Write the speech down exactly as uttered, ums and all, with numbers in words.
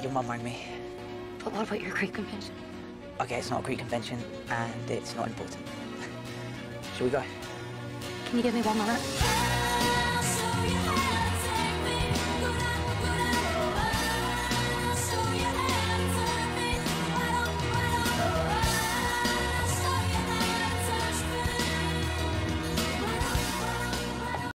Your mum rang me. But what about your Greek convention? Okay, it's not a Greek convention, and it's not important. Shall we go? Can you give me one minute?